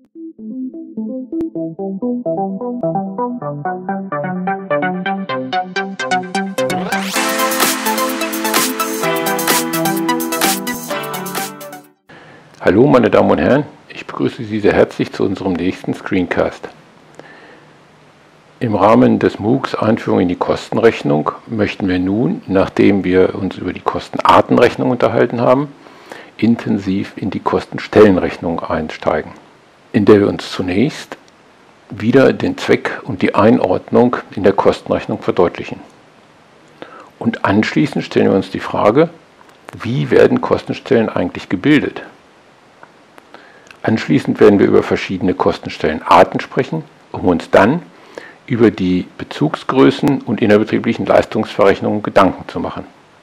Hallo meine Damen und Herren, ich begrüße Sie sehr herzlich zu unserem nächsten Screencast. Im Rahmen des MOOCs Einführung in die Kostenrechnung möchten wir nun, nachdem wir uns über die Kostenartenrechnung unterhalten haben, intensiv in die Kostenstellenrechnung einsteigen, in der wir uns zunächst wieder den Zweck und die Einordnung in der Kostenrechnung verdeutlichen. Und anschließend stellen wir uns die Frage, wie werden Kostenstellen eigentlich gebildet? Anschließend werden wir über verschiedene Kostenstellenarten sprechen, um uns dann über die Bezugsgrößen und innerbetrieblichen Leistungsverrechnungen Gedanken zu machen.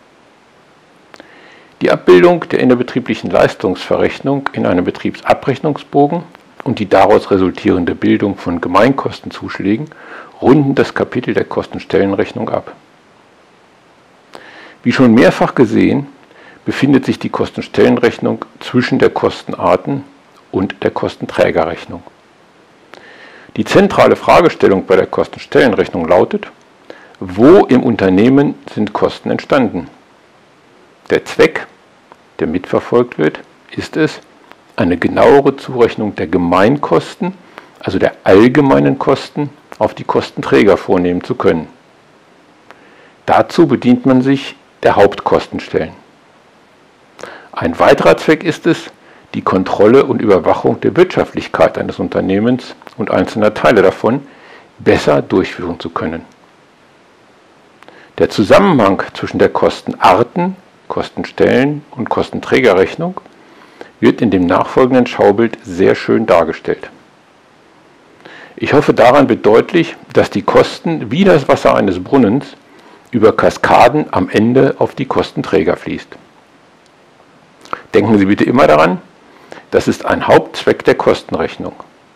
Die Abbildung der innerbetrieblichen Leistungsverrechnung in einem Betriebsabrechnungsbogen und die daraus resultierende Bildung von Gemeinkostenzuschlägen runden das Kapitel der Kostenstellenrechnung ab. Wie schon mehrfach gesehen, befindet sich die Kostenstellenrechnung zwischen der Kostenarten und der Kostenträgerrechnung. Die zentrale Fragestellung bei der Kostenstellenrechnung lautet: Wo im Unternehmen sind Kosten entstanden? Der Zweck, der mitverfolgt wird, ist es, eine genauere Zurechnung der Gemeinkosten, also der allgemeinen Kosten, auf die Kostenträger vornehmen zu können. Dazu bedient man sich der Hauptkostenstellen. Ein weiterer Zweck ist es, die Kontrolle und Überwachung der Wirtschaftlichkeit eines Unternehmens und einzelner Teile davon besser durchführen zu können. Der Zusammenhang zwischen der Kostenarten, Kostenstellen und Kostenträgerrechnung wird in dem nachfolgenden Schaubild sehr schön dargestellt. Ich hoffe, daran wird deutlich, dass die Kosten wie das Wasser eines Brunnens über Kaskaden am Ende auf die Kostenträger fließt. Denken Sie bitte immer daran, das ist ein Hauptzweck der Kostenrechnung.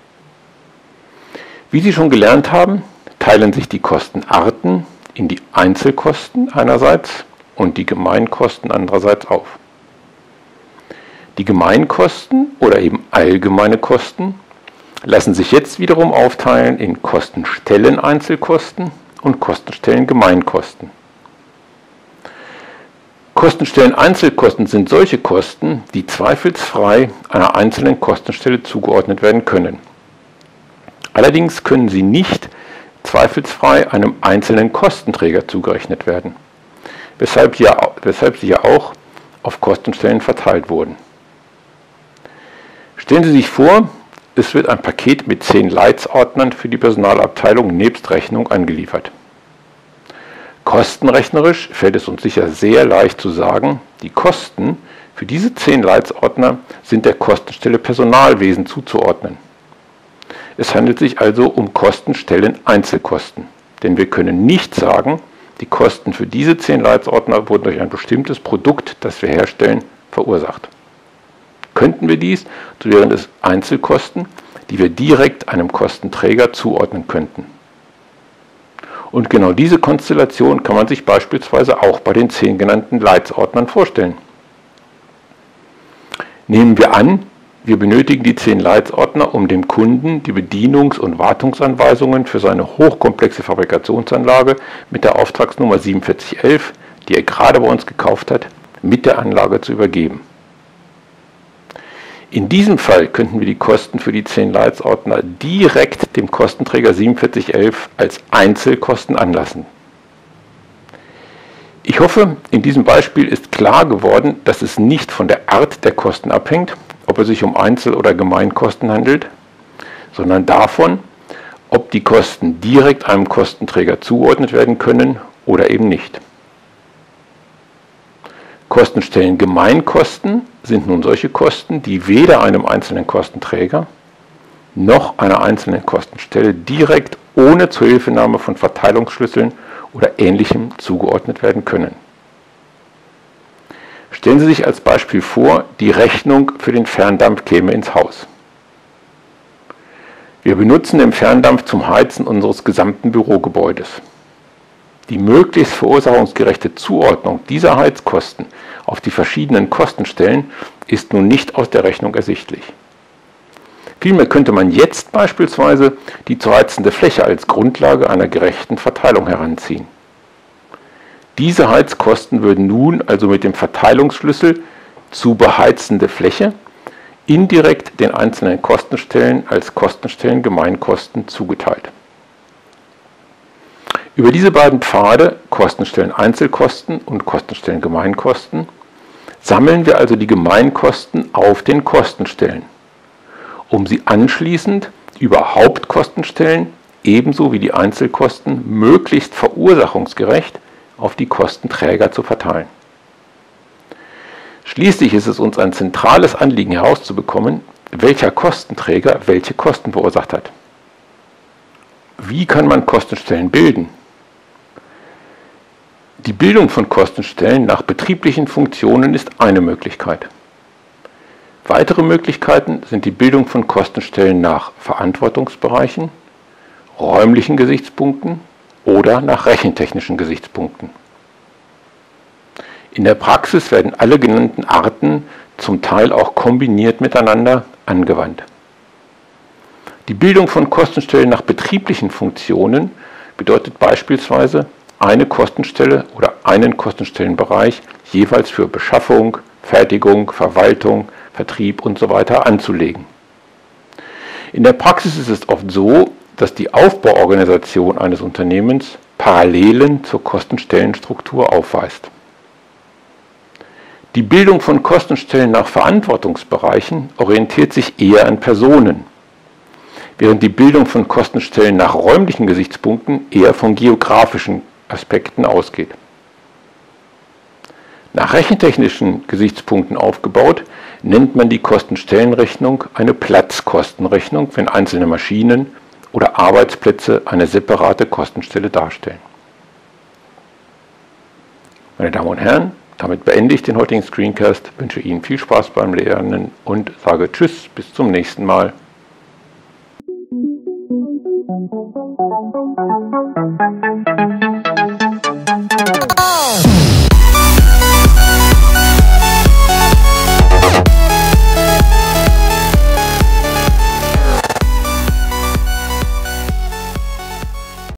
Wie Sie schon gelernt haben, teilen sich die Kostenarten in die Einzelkosten einerseits und die Gemeinkosten andererseits auf. Die Gemeinkosten oder eben allgemeine Kosten lassen sich jetzt wiederum aufteilen in Kostenstellen-Einzelkosten und Kostenstellen-Gemeinkosten. Kostenstellen-Einzelkosten sind solche Kosten, die zweifelsfrei einer einzelnen Kostenstelle zugeordnet werden können. Allerdings können sie nicht zweifelsfrei einem einzelnen Kostenträger zugerechnet werden, weshalb sie ja auch auf Kostenstellen verteilt wurden. Stellen Sie sich vor, es wird ein Paket mit 10 Leitsordnern für die Personalabteilung nebst Rechnung angeliefert. Kostenrechnerisch fällt es uns sicher sehr leicht zu sagen, die Kosten für diese 10 Leitsordner sind der Kostenstelle Personalwesen zuzuordnen. Es handelt sich also um Kostenstellen-Einzelkosten, denn wir können nicht sagen, die Kosten für diese 10 Leitsordner wurden durch ein bestimmtes Produkt, das wir herstellen, verursacht. Könnten wir dies, so wären es Einzelkosten, die wir direkt einem Kostenträger zuordnen könnten. Und genau diese Konstellation kann man sich beispielsweise auch bei den 10 genannten Leitsordnern vorstellen. Nehmen wir an, wir benötigen die 10 Leitsordner, um dem Kunden die Bedienungs- und Wartungsanweisungen für seine hochkomplexe Fabrikationsanlage mit der Auftragsnummer 4711, die er gerade bei uns gekauft hat, mit der Anlage zu übergeben. In diesem Fall könnten wir die Kosten für die 10 Leitsordner direkt dem Kostenträger 4711 als Einzelkosten anlassen. Ich hoffe, in diesem Beispiel ist klar geworden, dass es nicht von der Art der Kosten abhängt, ob es sich um Einzel- oder Gemeinkosten handelt, sondern davon, ob die Kosten direkt einem Kostenträger zugeordnet werden können oder eben nicht. Kostenstellen Gemeinkosten sind nun solche Kosten, die weder einem einzelnen Kostenträger noch einer einzelnen Kostenstelle direkt ohne Zuhilfenahme von Verteilungsschlüsseln oder Ähnlichem zugeordnet werden können. Stellen Sie sich als Beispiel vor, die Rechnung für den Ferndampf käme ins Haus. Wir benutzen den Ferndampf zum Heizen unseres gesamten Bürogebäudes. Die möglichst verursachungsgerechte Zuordnung dieser Heizkosten auf die verschiedenen Kostenstellen ist nun nicht aus der Rechnung ersichtlich. Vielmehr könnte man jetzt beispielsweise die zu heizende Fläche als Grundlage einer gerechten Verteilung heranziehen. Diese Heizkosten würden nun also mit dem Verteilungsschlüssel zu beheizende Fläche indirekt den einzelnen Kostenstellen als Kostenstellen Gemeinkosten zugeteilt. Über diese beiden Pfade, Kostenstellen Einzelkosten und Kostenstellen Gemeinkosten, sammeln wir also die Gemeinkosten auf den Kostenstellen, um sie anschließend über Hauptkostenstellen ebenso wie die Einzelkosten möglichst verursachungsgerecht auf die Kostenträger zu verteilen. Schließlich ist es uns ein zentrales Anliegen herauszubekommen, welcher Kostenträger welche Kosten verursacht hat. Wie kann man Kostenstellen bilden? Die Bildung von Kostenstellen nach betrieblichen Funktionen ist eine Möglichkeit. Weitere Möglichkeiten sind die Bildung von Kostenstellen nach Verantwortungsbereichen, räumlichen Gesichtspunkten oder nach rechentechnischen Gesichtspunkten. In der Praxis werden alle genannten Arten zum Teil auch kombiniert miteinander angewandt. Die Bildung von Kostenstellen nach betrieblichen Funktionen bedeutet beispielsweise, eine Kostenstelle oder einen Kostenstellenbereich jeweils für Beschaffung, Fertigung, Verwaltung, Vertrieb usw. anzulegen. In der Praxis ist es oft so, dass die Aufbauorganisation eines Unternehmens Parallelen zur Kostenstellenstruktur aufweist. Die Bildung von Kostenstellen nach Verantwortungsbereichen orientiert sich eher an Personen, während die Bildung von Kostenstellen nach räumlichen Gesichtspunkten eher von geografischen Aspekten ausgeht. Nach rechentechnischen Gesichtspunkten aufgebaut, nennt man die Kostenstellenrechnung eine Platzkostenrechnung, wenn einzelne Maschinen oder Arbeitsplätze eine separate Kostenstelle darstellen. Meine Damen und Herren, damit beende ich den heutigen Screencast, wünsche Ihnen viel Spaß beim Lernen und sage Tschüss, bis zum nächsten Mal. Oh!